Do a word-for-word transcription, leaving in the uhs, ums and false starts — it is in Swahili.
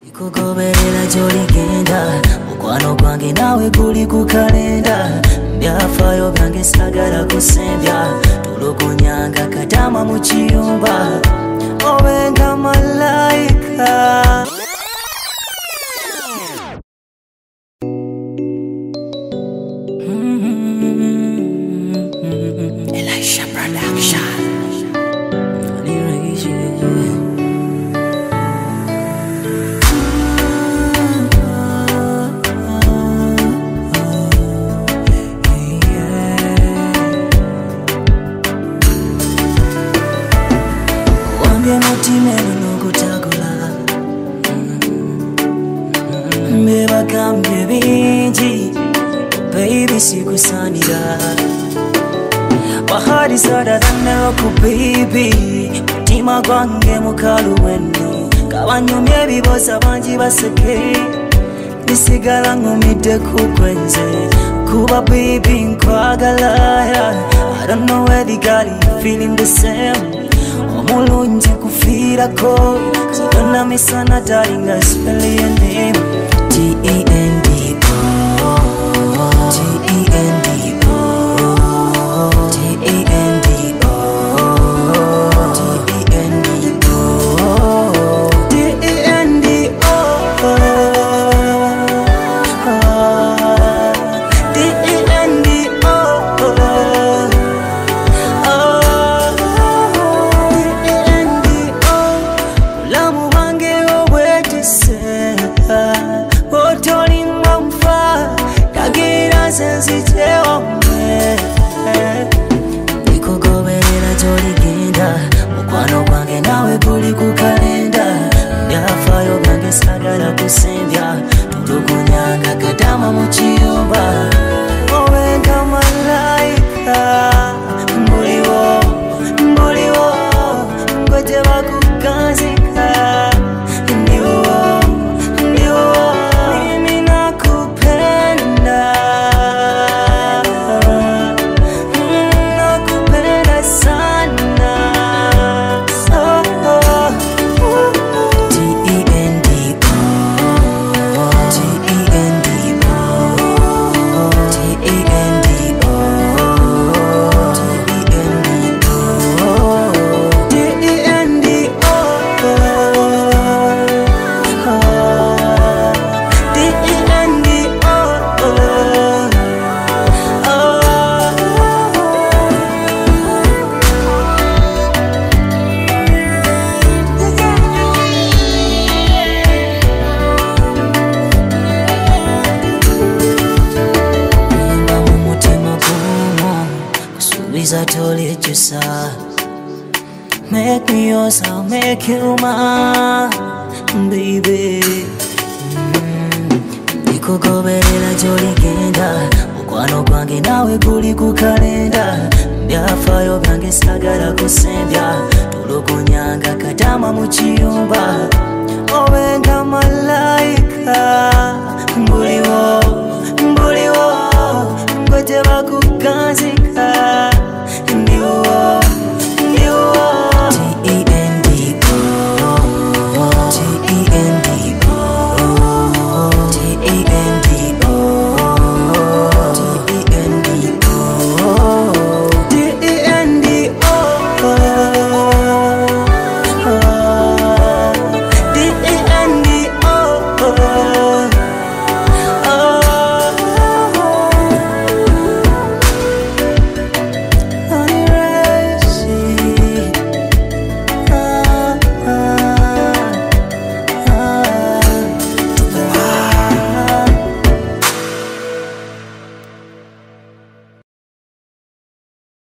Kugoberera joligenda mukwano gwange nawe guli ku kalenda byafayo byange sagala kusembya tulugunyanga katama mu kiyumba obenga malaika Elisha Production Mbeba kamye bingi baby sikusanira bahari sada dana ku baby mutima gwange mukalu wenu kabanyumye ebiboza bangi baseke nisigala ngumide kukwenze kuba baby nkwagala I don't know where the girl you feeling the same omulungi kufirako sidona misana darling I spell your name T E N D O T E N D O T E N D O T E N D O T E N D O T E N D O Lamu wange obwetise Nikugoberera joligenda mukwano gwange nawe guli ku kalenda byafayo byange sagala kusembya tulugunyanga katama mu kiyumba obenga malaika mbuliwo mbuliwo ngoje bakukanzika ndiwo ndiwo mimi nakupenda I told you just uh, make me yours, I'll make you mine, baby. Nikugoberera joligenda mukwano gwange nawe guli ku kalenda byafayo byange sagala kusembya tulugunyanga katama mu kiyumba obenga